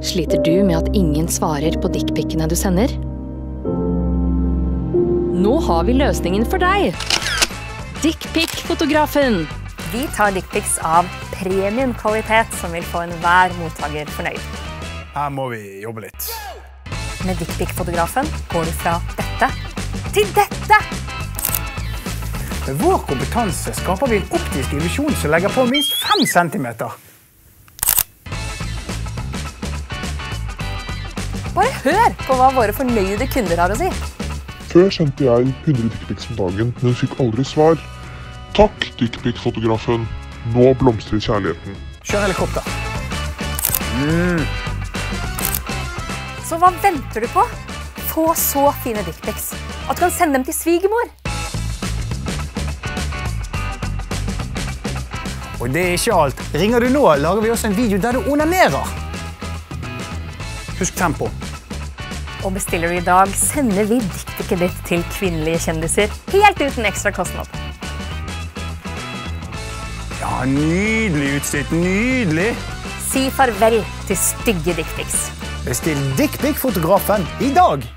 Sliter du med at ingen svarer på dickpicene du sender? Nå har vi løsningen for deg! Dickpic-fotografen! Vi tar dickpics av premiumkvalitet som vil få enhver mottager fornøyd. Her må vi jobbe litt. Med dickpic-fotografen går du fra dette til dette! Med vår kompetanse skaper vi en optisk illusjon som legger på minst 5 centimeter. Bare hør på hva våre fornøyde kunder har å si. Før sendte jeg 100 dickpics om dagen, men fikk aldri svar. Takk, dickpic-fotografen. Nå blomstrer kjærligheten. Kjør helikopter. Så hva venter du på? Få så fine dickpics at du kan sende dem til svigermor. Og det er ikke alt. Ringer du nå, lager vi også en video der du onanerer. Husk tempo. Og bestiller du i dag, sender vi dickpicet ditt til kvinnelige kjendiser, helt uten ekstra kostnad. Ja, nydelig utstyrt, nydelig. Si farvel til stygge dickpics. Bestill dickpic-fotografen i dag.